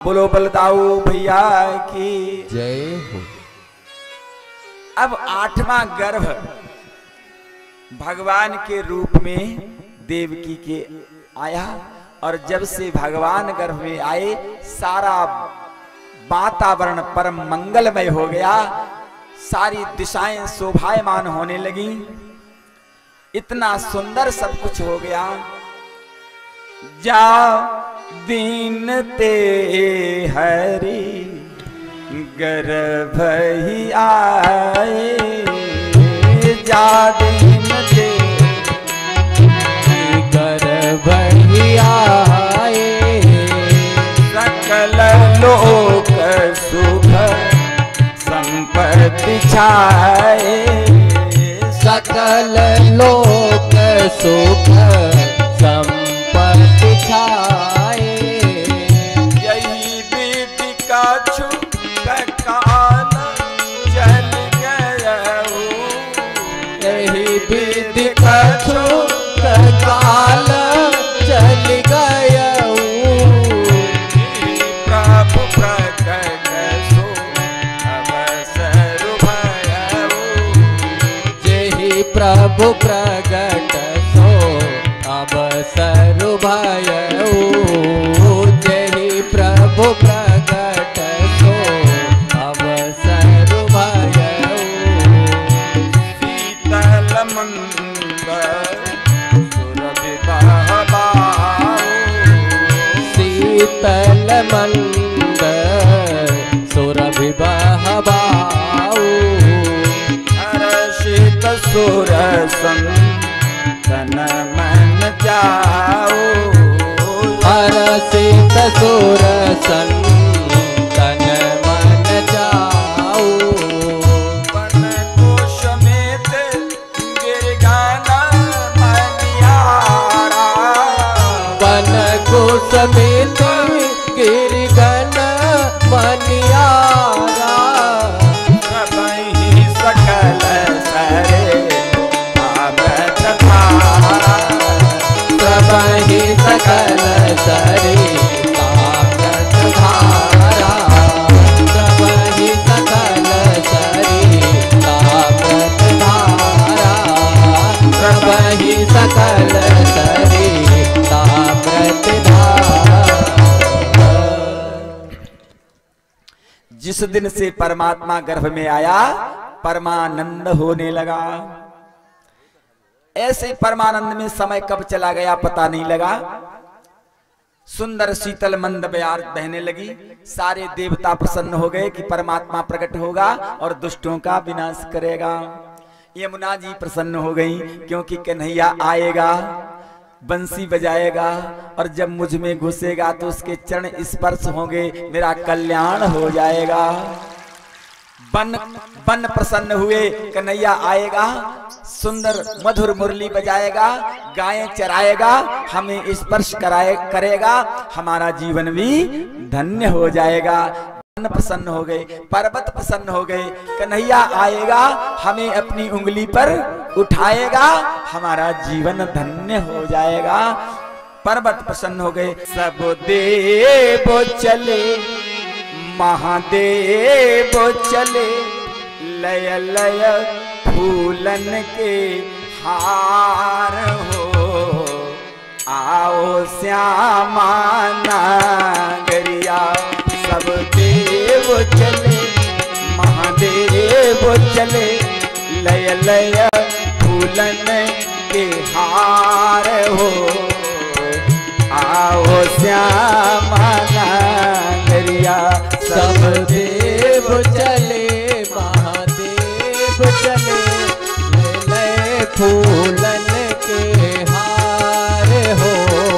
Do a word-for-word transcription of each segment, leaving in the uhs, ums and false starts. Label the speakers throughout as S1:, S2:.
S1: बोलो बलदाऊ भैया की
S2: जय हो।
S1: अब आठवां गर्भ भगवान के रूप में देवकी के आया और जब से भगवान गर्भ में आए सारा वातावरण परम मंगलमय हो गया, सारी दिशाएं शोभायमान होने लगी, इतना सुंदर सब कुछ हो गया। जा दीन ते हरि गर्भ ही आए, जा दीन ते
S2: गर्भ ही आए,
S1: सकल लोक सुख संपत्ति छाए,
S2: सकल लोक सुख संपत्ति छाए।
S1: यही विधि का छुप काल चल गया,
S2: यही विधि का छुप काल चल गया।
S1: प्रभु प्रकट सो अवसर भयऊ,
S2: जेहि प्रभु प्रगट सो अवसर भयऊ, जेहि प्रभु प्रगट सो अवसर भयऊ।
S1: शीतल मंद सुरभि बहबाऊ,
S2: शीतल मंद सुरभि बहबाऊ,
S1: हर्षित सुर तन मन जाओ,
S2: हर्षित सुर तन मन जाओ।
S1: वन कोश में गिर गाना मनियारा,
S2: वन कोश में गिर गन मनियारा,
S1: सबहि सकल सरे आगत धारा,
S2: सबहि सकल सरे तागत धारा, सबहि सकल सरे तागत धारा, सबहि सकल सरे तागत धारा।
S1: जिस दिन से परमात्मा गर्भ में आया परमानंद होने लगा। ऐसे परमानंद में समय कब चला गया पता नहीं लगा। सुंदर शीतल मंद बयार बहने लगी, सारे देवता प्रसन्न हो गए कि परमात्मा प्रकट होगा और दुष्टों का विनाश करेगा। यमुना जी प्रसन्न हो गई क्योंकि कन्हैया आएगा, बंसी बजाएगा और जब मुझ में घुसेगा तो उसके चरण स्पर्श होंगे, मेरा कल्याण हो जाएगा। बन बन प्रसन्न हुए, कन्हैया आएगा, सुंदर मधुर मुरली बजाएगा, गायें चराएगा, हमें स्पर्श कराए करेगा, हमारा जीवन भी धन्य हो जाएगा। बन प्रसन्न हो गए, पर्वत प्रसन्न हो गए, कन्हैया आएगा, हमें अपनी उंगली पर उठाएगा, हमारा जीवन धन्य हो जाएगा। पर्वत प्रसन्न हो गए, सब देव चले महादेव चले, लय लय फूलन के हार हो, आओ श्यामा नागरिया। सब देव चले महादेव चले, लय लय फूलन के हार हो, आओ श्यामा नागरिया।
S2: सब देव चले महादेव चले, लय फूलन के हार हो,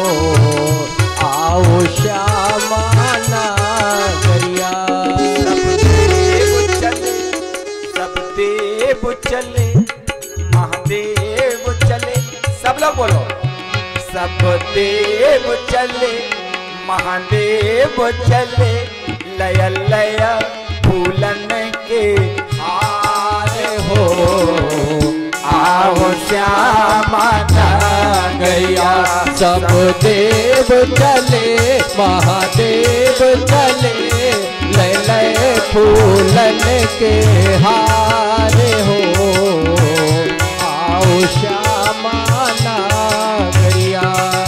S2: आओ श्यामा नागरिया।
S1: सब देव चले सब देव चले महादेव चले, सब लोग बोलो। सब देव चले महादेव चले, लय लय फूलन के हार हो, आओ आओ श्यामा नगरिया।
S2: सब देव चले महादेव चले ले ले फूलन के हारे हो आओ श्यामा नगरिया।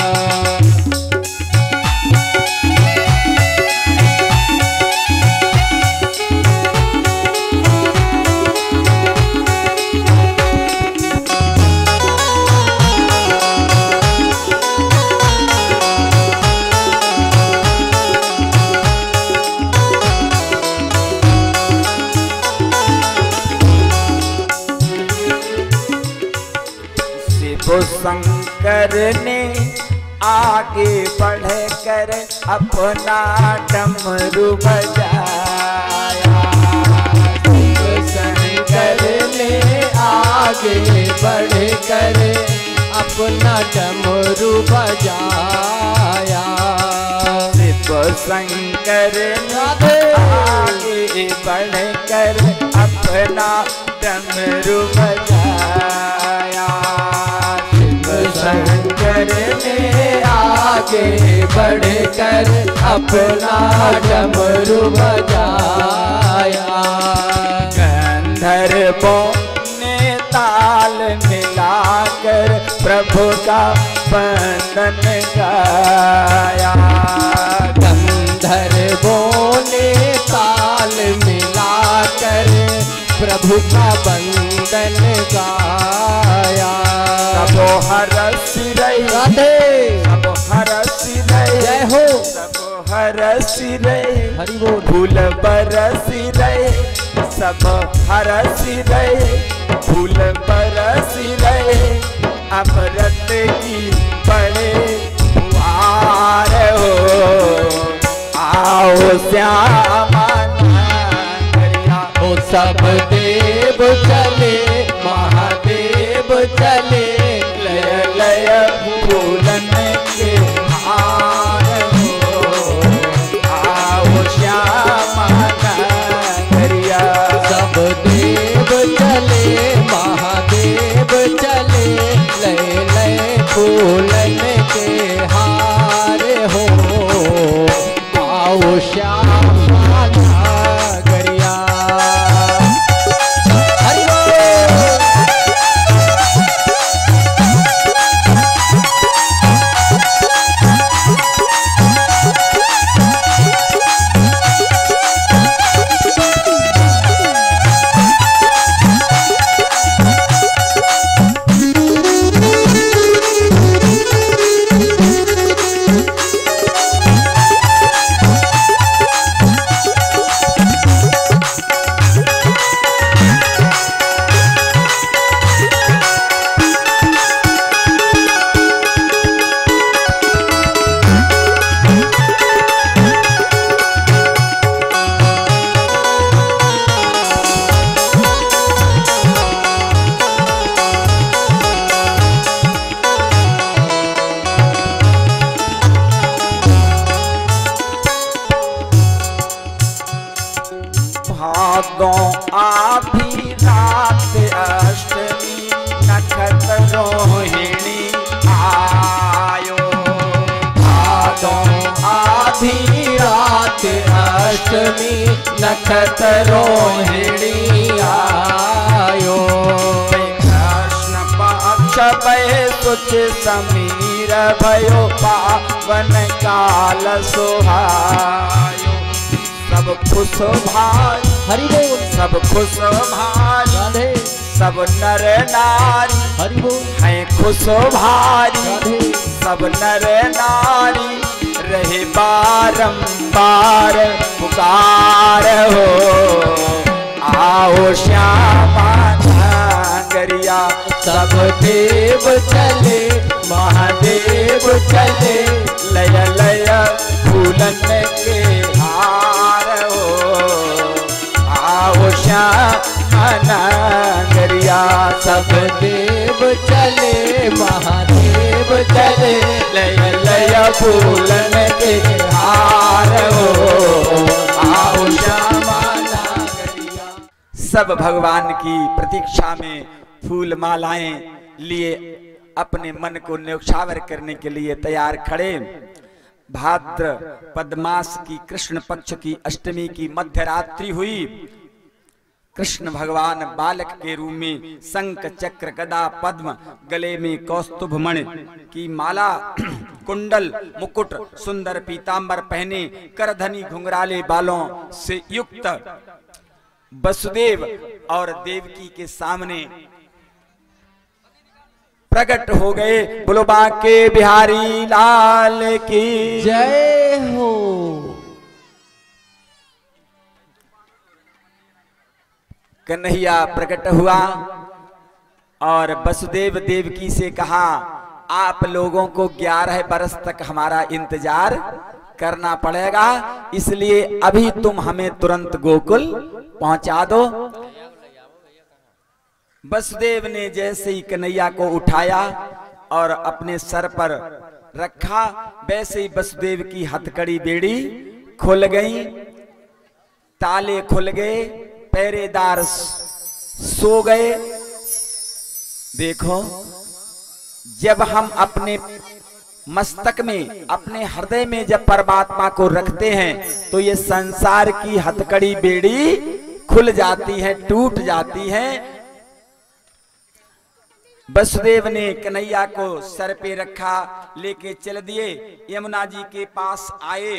S1: शंकर ने आगे बढ़ कर अपना डमरू बजाया।
S2: शंकर ने आगे बढ़ कर अपना डमरू बजाया।
S1: शिव शंकर ने आगे बढ़ कर अपना डमरू बजाया।
S2: शंकर ने आगे बढ़ कर अपना डमरू बजाया।
S1: गंधर्वों ने ताल मिलाकर प्रभु का वंदन गाया।
S2: गंधर्वों ने ताल मिलाकर प्रभु का वंदन गाया।
S1: सबो हरस रही
S2: राधे
S1: सबो हरस रही
S2: जय हो
S1: सबो हरस रही
S2: हरि बोल।
S1: फूल बरस रहे सब हरस रहे फूल बरस रहे। अमृत की बड़े फुहार हो आओ श्यामा नगरिया।
S2: ओ सब देव चले महादेव चले
S1: लय लय फूलन के हार हो आओ श्यामा नगरिया।
S2: सब देव चले महादेव चले लय लय फूलन के हार हो आओ श्यामा नगरिया। हरि बोल।
S1: भादों आधी रात अष्टमी नक्षत्र रोहिणी आयो।
S2: भादों आधी रात अष्टमी नक्षत्र रोहिणी आयो।
S1: कृष्ण पक्ष भय तुझ समीर भयो पावन काल सुहायो। सब खुश भाई
S2: हरि बोल।
S1: सब खुश भाई
S2: राधे
S1: सब नर नारी
S2: हरि बोल।
S1: हैं खुश भारी
S2: राधे
S1: सब नर नारी रहे बारंबार पुकार हो आओ श्यामा नगरिया।
S2: सब देव चले महादेव चले
S1: लय लय फूलन के हार हो आओ श्यामा नगरिया।
S2: सब देव चले महादेव चले
S1: लय लय फूलन के हार हो आओ श्यामा नगरिया। सब भगवान की प्रतीक्षा में फूल मालाएं लिए अपने मन को न्यौछावर करने के लिए तैयार खड़े। भाद्र पद्मास की कृष्ण पक्ष की अष्टमी की मध्यरात्रि हुई। कृष्ण भगवान बालक के रूप में शंख चक्र गदा पद्म, गले में कौस्तुभ मणि की माला, कुंडल मुकुट, सुंदर पीतांबर पहने, करधनी घुंघराले बालों से युक्त वसुदेव और देवकी के सामने प्रकट हो गए। बोलो बांके बिहारी लाल की
S2: जय हो।
S1: कन्हैया प्रकट हुआ और वसुदेव देवकी से कहा, आप लोगों को ग्यारह बरस तक हमारा इंतजार करना पड़ेगा, इसलिए अभी तुम हमें तुरंत गोकुल पहुंचा दो। वसुदेव ने जैसे ही कन्हैया को उठाया और अपने सर पर रखा, वैसे ही वसुदेव की हथकड़ी बेड़ी खुल गई, ताले खुल गए, पहरेदार सो गए। देखो, जब हम अपने मस्तक में, अपने हृदय में जब परमात्मा को रखते हैं तो ये संसार की हथकड़ी बेड़ी खुल जाती है, टूट जाती है। वसुदेव ने कन्हैया को सर पे रखा, लेके चल दिए। यमुना जी के पास आए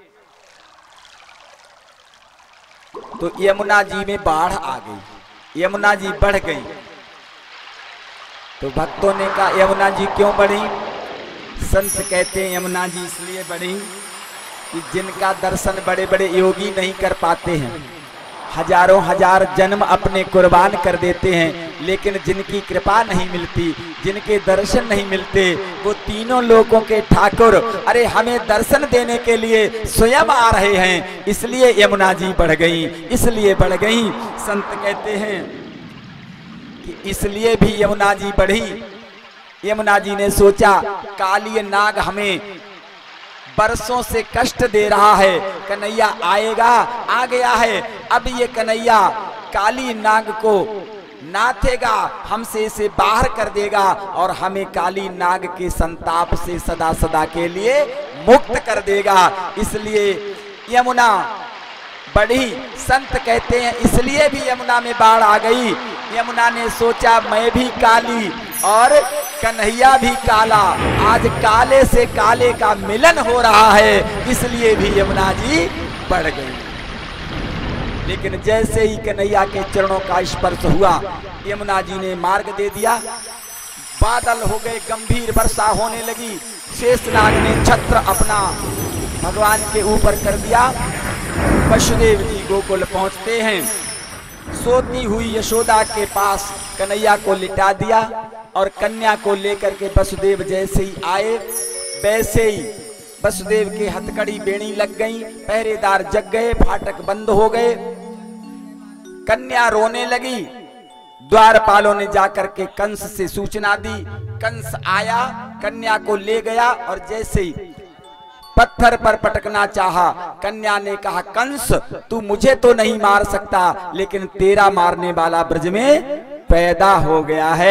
S1: तो यमुना जी में बाढ़ आ गई, यमुना जी बढ़ गई। तो भक्तों ने कहा, यमुना जी क्यों बढ़ी? संत कहते हैं यमुना जी इसलिए बढ़ी कि जिनका दर्शन बड़े बड़े योगी नहीं कर पाते हैं, हजारों हजार जन्म अपने कुर्बान कर देते हैं, लेकिन जिनकी कृपा नहीं मिलती, जिनके दर्शन नहीं मिलते, वो तीनों लोगों के ठाकुर अरे हमें दर्शन देने के लिए स्वयं आ रहे हैं, इसलिए यमुना जी बढ़ गई, इसलिए बढ़ गई। संत कहते हैं कि इसलिए भी यमुना जी बढ़ी। यमुना जी ने सोचा, काली नाग हमें बरसों से कष्ट दे रहा है, कन्हैया आएगा, आ गया है, अब ये कन्हैया काली नाग को नाथेगा, हमसे इसे बाहर कर देगा और हमें काली नाग के संताप से सदा सदा के लिए मुक्त कर देगा, इसलिए यमुना बढ़ी। संत कहते हैं इसलिए भी यमुना में बाढ़ आ गई। यमुना ने सोचा, मैं भी काली और कन्हैया भी काला, आज काले से काले का मिलन हो रहा है, इसलिए भी यमुना जी बढ़ गई। लेकिन जैसे ही कन्हैया के चरणों का स्पर्श हुआ, यमुना जी ने मार्ग दे दिया। बादल हो गए, गंभीर वर्षा होने लगी। शेषनाग ने छत्र अपना भगवान के ऊपर कर दिया। वसुदेव जी गोकुल पहुंचते हैं। सोती हुई यशोदा के पास कन्हैया को लिटा दिया और कन्या को लेकर के वसुदेव जैसे ही आए, वैसे ही वसुदेव के हथकड़ी बेड़ी लग गई, पहरेदार जग गए, फाटक बंद हो गए। कन्या रोने लगी। द्वारपालों ने जाकर के कंस से सूचना दी। कंस आया, कन्या को ले गया और जैसे ही पत्थर पर पटकना चाहा, कन्या ने कहा, कंस तू मुझे तो नहीं मार सकता, लेकिन तेरा मारने वाला ब्रज में पैदा हो गया है।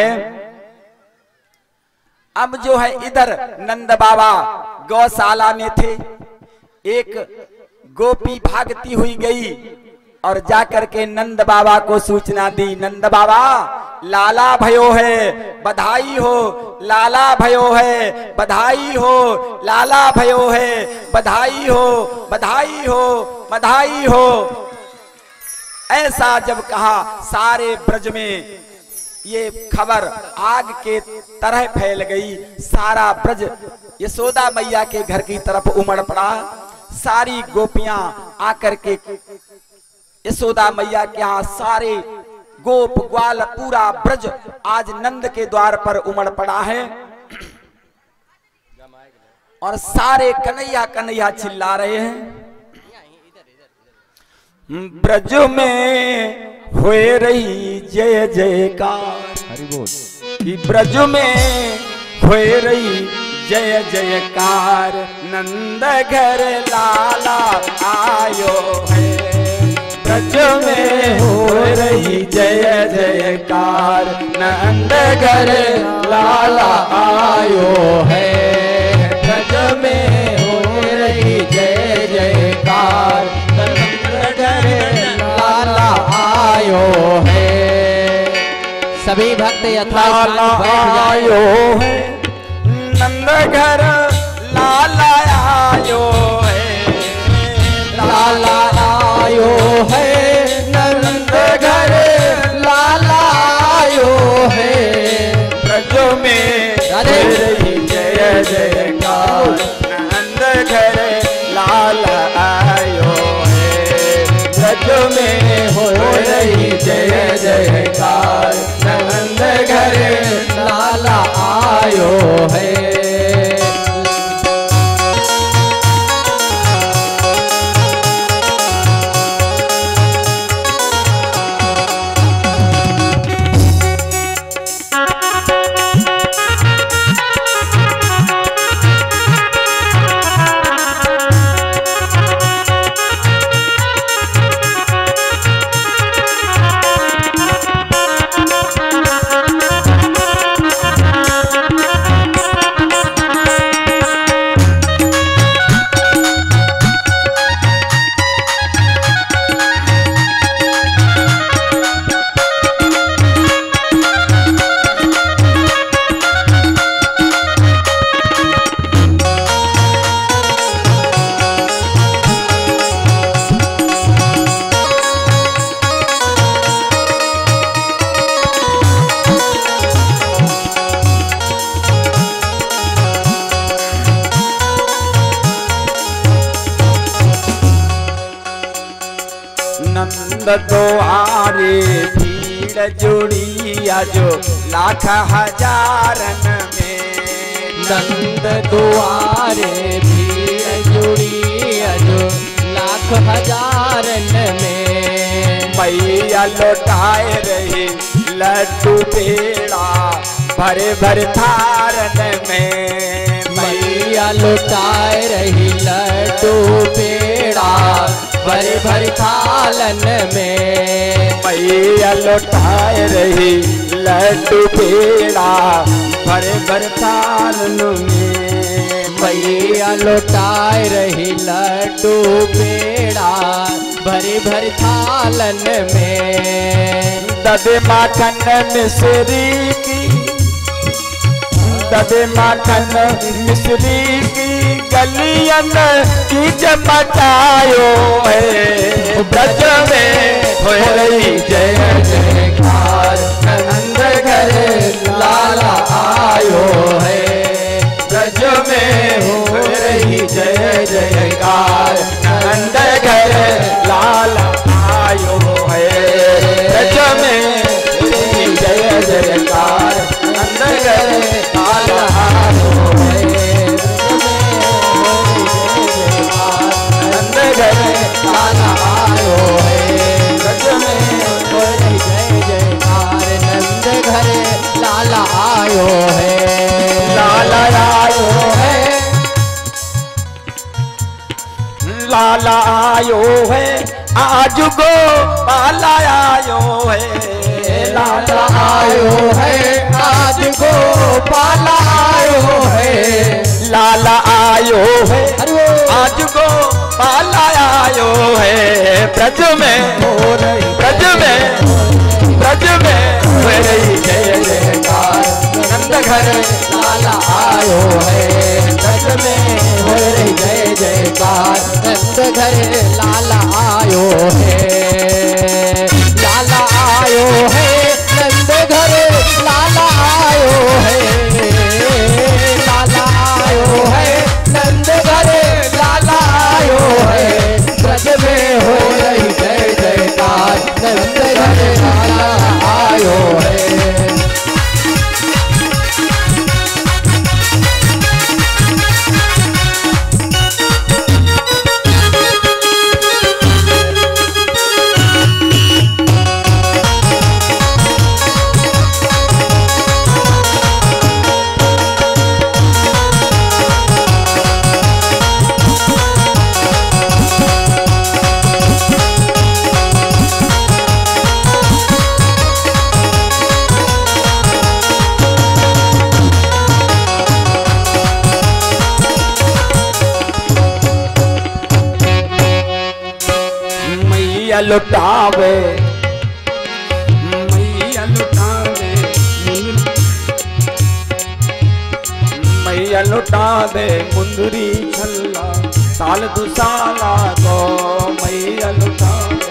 S1: अब जो है इधर नंद बाबा गौशाला में थे। एक गोपी भागती हुई गई और जाकर के नंद बाबा को सूचना दी, नंद बाबा लाला भयो है, बधाई हो, लाला भयो है, बधाई हो, लाला भयो है, बधाई हो, बधाई हो, बधाई हो। ऐसा जब कहा, सारे ब्रज में ये खबर आग के तरह फैल गई। सारा ब्रज यशोदा मैया के घर की तरफ उमड़ पड़ा। सारी गोपियां आकर के यशोदा मैया के यहाँ, सारे गोप ग्वाल पूरा ब्रज आज नंद के द्वार पर उमड़ पड़ा है और सारे कन्हैया कन्हैया चिल्ला रहे हैं। ब्रज में होए रही जय जयकार, हरि बोल, कि ब्रज में होए रही जय जयकार, नंद घर लाला आयो है। ब्रज में हो रही जय जयकार, नंद घर
S2: लाला आयो है, ब्रज में हो रही जय जयकार, नंद घर लाला आयो है। सभी भक्त यथास्थान बैठ
S1: आयो है, नंद घर लाला आयो है,
S2: लाला आयो है, नंद घर लाला आयो है।
S1: ब्रज में
S2: राधे।
S1: हो रही जय जयकार, नंद घर लाला आयो है, ब्रज में हो रही जय जयकार, नंद घर
S2: लाला आयो है।
S1: नंद द्वारे भीड़ जुड़ी आजो लाख हजारन में,
S2: नंद द्वारे भीड़ जुड़ी अजो लाख हजारन में।
S1: मैया लौटाए रही लड्डू पेड़ा भरे भर थारन में,
S2: मैया लुटाए रही लड्डू पेड़ा भर भर थालन में।
S1: मैया लौटाए रही लड्डू पेड़ा भरे भर थारन में,
S2: मैया लुटाए रही लड्डू पेड़ा भरे भर थालन में।
S1: ददे माखन मिश्री की, ददे माखन मिश्री की गलियन की चमकायो है, ब्रज में हो रही जय जयकार, नंद घर लाला आयो है, ब्रज में हो रही जय जयकार, नंद घर लाला आयो है, ब्रज में हो रही जय जयकार, नंद घर लाला आयो है, नंद घर लाला आयो है, ब्रज में हो रही जय जयकार,
S2: नंद घर लाला आयो है,
S1: लाला आयो है, लाला आयो है, आज गो पाला आयो है,
S2: लाला आयो है, आज गो पाला आयो है,
S1: लाला आयो है, आज गो पाला आयो है, ब्रज में हो रही, ब्रज में, ब्रज में हो रही जय जयकार, नंद घर
S2: लाला आयो है, ब्रज में हो रही जय जयकार, नंद घर लाला आयो है, लाला आयो है, नंद घर लाला आयो है, लाला आयो है, नंद घर लाला आयो है, ब्रज में हो रही जय जयकार, नंद घर लाला आयो है।
S1: मैया लुटावे मैया लुटावे मैया लुटावे मुंदरी छल्ला साल दो साला को मैया लुटावे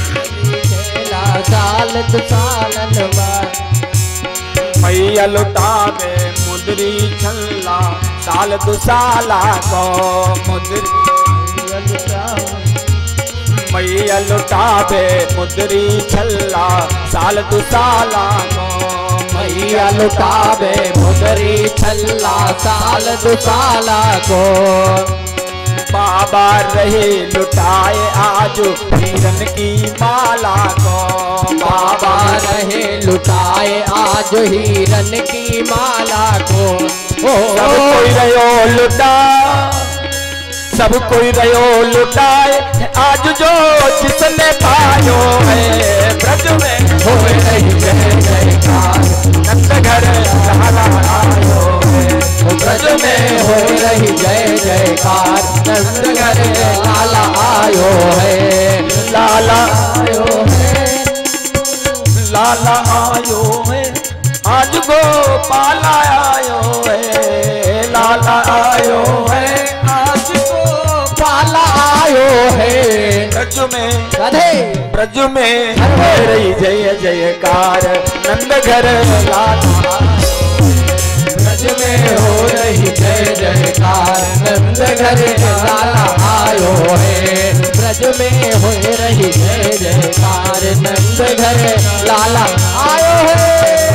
S2: साल दो सालन बाद
S1: मैया लुटावे मुंदरी छल्ला साल दो साला को मुंदरी मैया लुटावे मुंदरी छल्ला साल दो साला को
S2: मैया लुटावे मुंदरी छल्ला साल दो साला को
S1: बाबा रहे लुटाए आज हिरन की माला को
S2: बाबा रहे लुटाए आज हिरन की माला को ओ
S1: सब कोई रहो लुटा सब कोई रहो लुटाए आज जो जिसने पायो है ब्रज में
S2: हो रही जय जयकार
S1: नंद घर लाला आयो है
S2: ब्रज में हो रही जय जयकार नंद घर लाला आयो है
S1: लाला
S2: आयो है
S1: लाला आयो है आज गोपाल आयो है लाला आयो है आज
S2: गोपाल आयो है
S1: ब्रज में
S2: राधे
S1: ब्रज में हो रही जय जयकार नंद घर लाला
S2: ब्रज में हो रही जय जयकार नंद घर लाला आयो है ब्रज में हो रही जय जयकार नंद घर लाला आयो है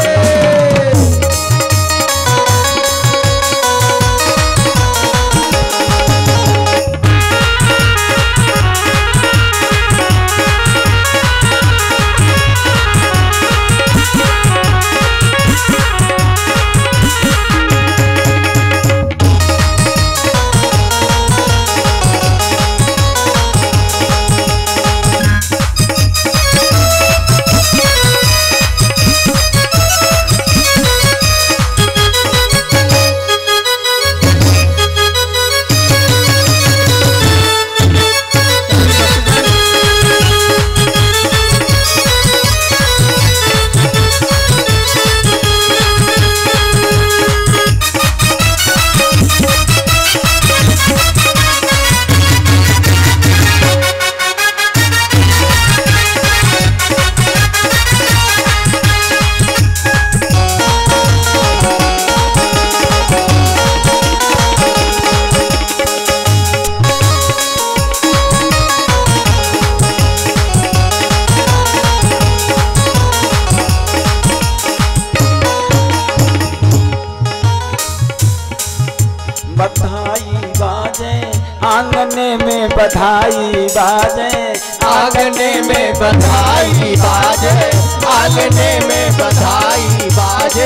S1: आंगने में बधाई बाजे
S2: आंगने में बधाई बाजे आंगने में बधाई बाजे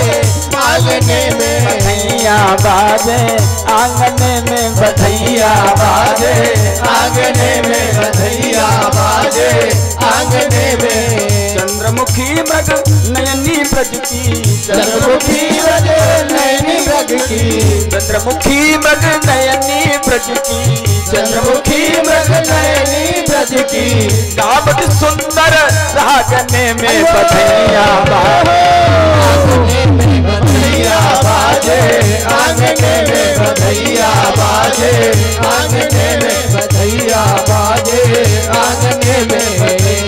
S2: आंगने में
S1: बधैया बाजे आंगने में बधैया बाजे
S2: आंगने में बधैया बाजे आंगने में
S1: चंद्रमुखी मृग नयनी ब्रज की
S2: चंद्रमुखी मृग नयनी ब्रज की
S1: चंद्रमुखी मृग नयनी ब्रज की
S2: चंद्रमुखी मृग नयनी ब्रज की
S1: गावत सुंदर रागने में बधैया बाजे
S2: आंगने में बधैया बाजे आंगने में बधैया बाजे आंगने में बधैया बाजे आंगने में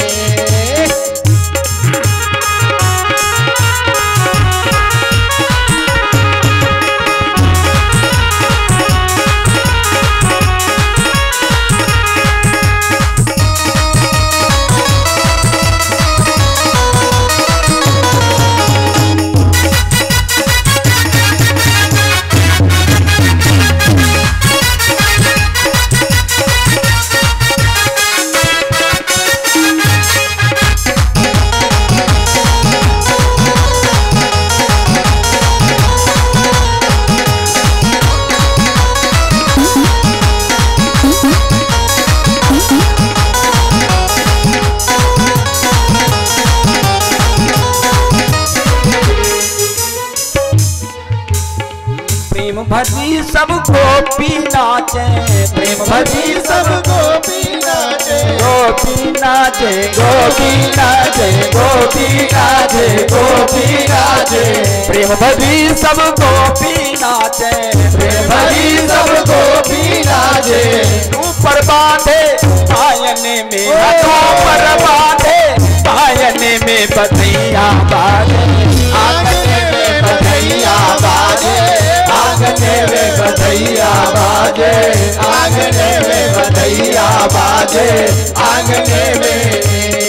S1: भजी सब गोपी नाचे प्रेम भजी सब
S2: गोपी नाचे
S1: गोपी नाचे गोपी नाचे गोपी नाचे गोपी नाचे प्रेम भरी सब गोपी नाचे प्रेम भरी सब गोपी नाचे ऊपर बांधे पायन में ऊपर बांधे पायन में बधैया बाजे आंगने में बधैया बाजे आंगने में बधैया बाजे आंगने में बधैया बाजे आंगने में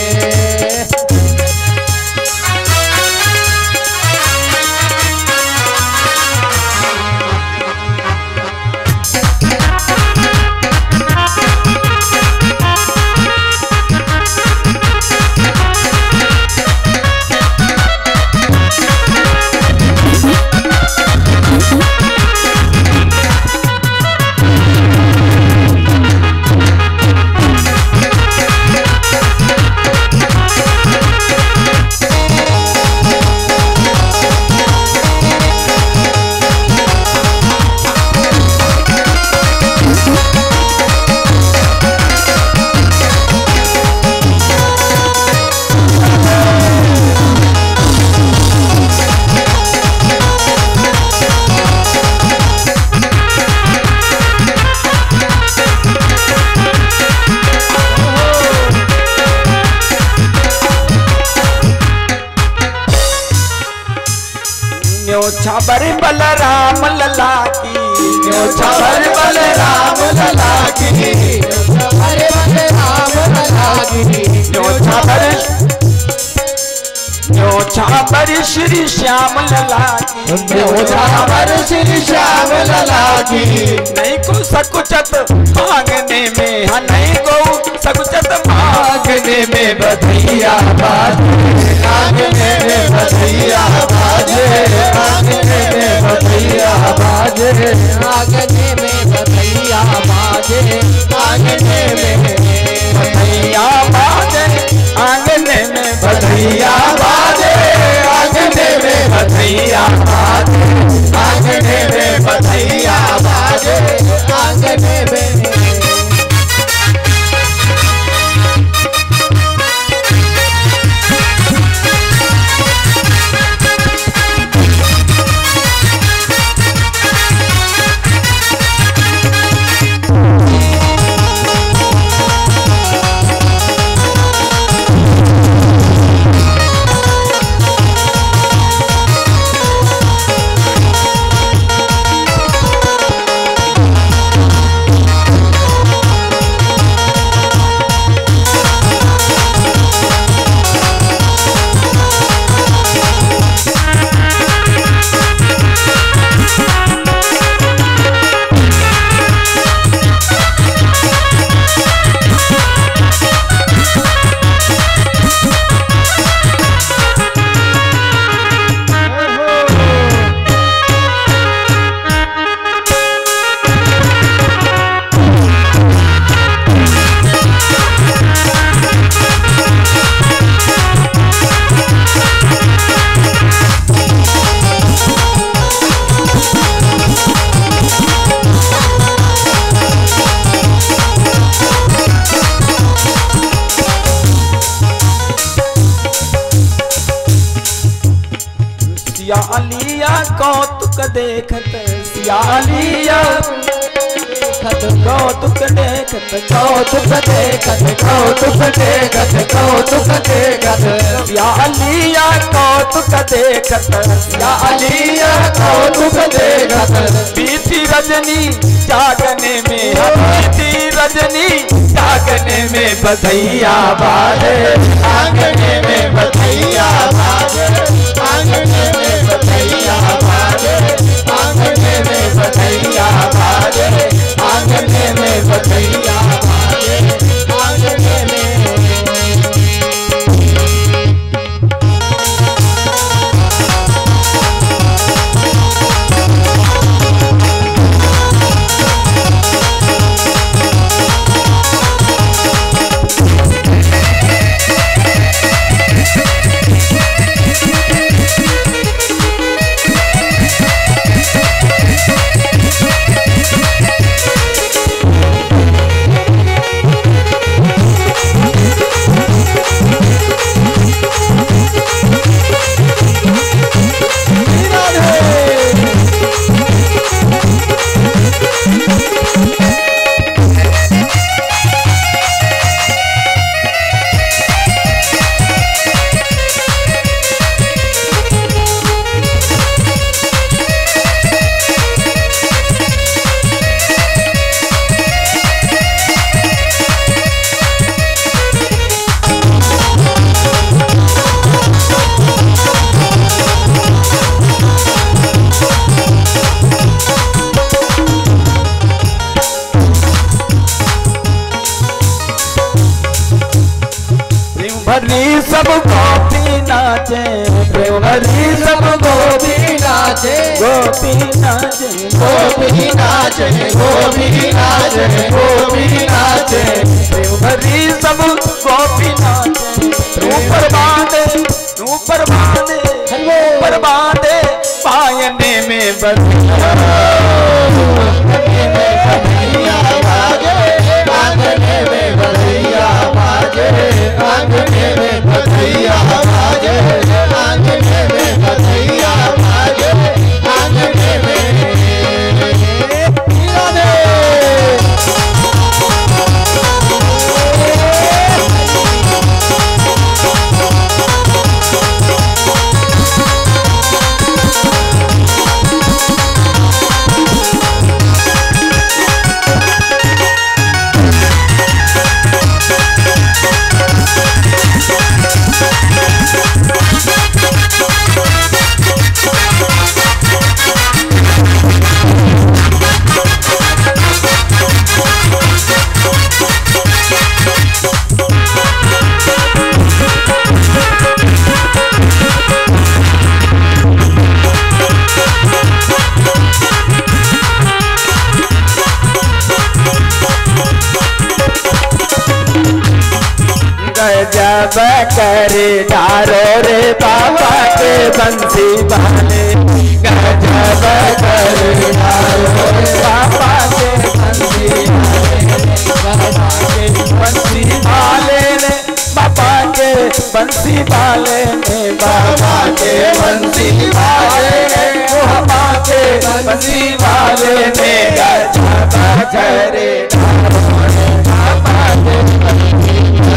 S1: छबर बलराम लला की छबर बलराम लला की छबर बलराम लला की छबर छबर श्री श्याम लला की छबर श्री श्याम लला की नहीं को सकुचत मांगने में हाँ नहीं को सकुचत मांगने में बधैया बाजे आंगने में बधैया बाजे आंगने में बधैया बाजे आंगने में बधैया बाजे आंगने में बधैया बाजे आंगने में बधैया बाजे आंगने में बधैया बाजे आंगने में बधैया बाजे आंगने में सियालिया कौतुक देखत सियालिया कौतुक देखत कौतुक देखत कौतुक देखत कौतुक देखत सियालिया कौतुक देखत सियालिया कौतुक देखत बीती रजनी जागने में बीती रजनी जागने में बधैया बाजे आंगने में बधैया बाजे आंगने में बधैया बाजे आंगने में बधैया बाजे आंगने में बधैया बाजे आंगने में भरी सब गोपी नाचे, प्रेम भरी सब गोपी नाचे, गोपी नाचे,
S2: गोपी नाचे, गोपी नाचे, गोपी नाचे,
S1: प्रेम भरी सब गोपी नाचे। ऊपर बांधे, ऊपर बांधे, ऊपर बांधे, पायने में बधिया,
S2: आंगने में बधैया बाजे, आंगने में बधैया बाजे, आंगने में बधैया बाजे, आंगने में
S1: जब करे डारो रे बाबा के बंसी वाले, गजब करे डारो रे बाबा के बंसी वाले, बंसी वाले ने बाबा के बंसी वाले ने, बाबा के बंसी वाले ने, बाबा के बंसी वाले ने, गजब करे डारो रे बाबा के बंसी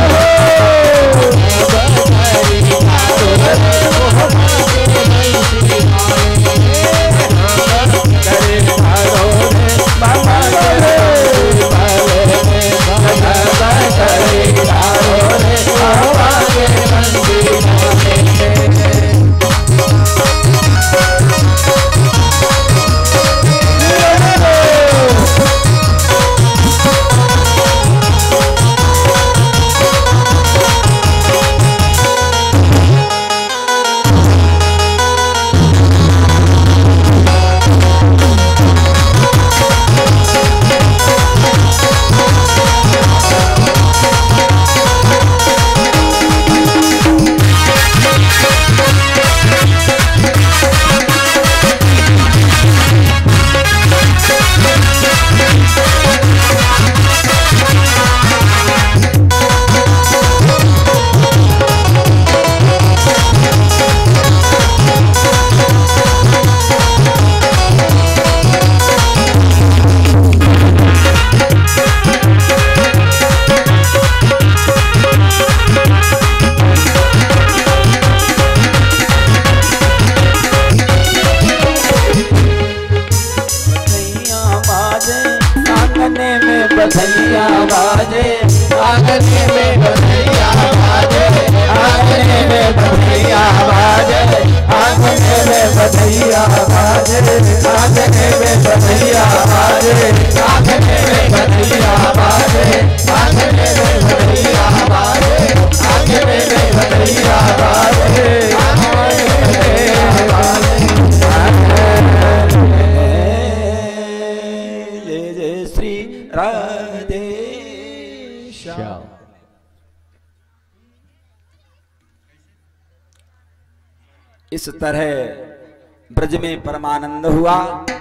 S1: बधैया बाजे, आंगने में बधैया बाजे, आंगने में बधैया बाजे, आंगने में बधैया बाजे, आंगने में बधैया बाजे, आंगने में बधैया बाजे, आंगने में बधैया बाजे, आंगने में बधैया बाजे, जय जय श्री राधे श्याम। इस तरह ब्रज में परमानंद हुआ।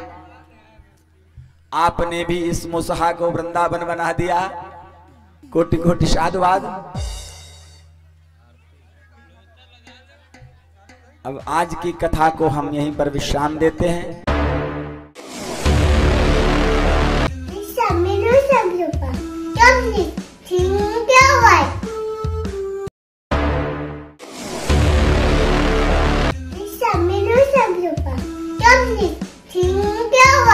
S1: आपने भी इस मुसहा को वृंदावन बना दिया। कोटि कोटि साधुवाद। अब आज की कथा को हम यहीं पर विश्राम देते हैं।
S3: Hãy subscribe cho kênh Ghiền Mì Gõ để không bỏ lỡ những video hấp dẫn.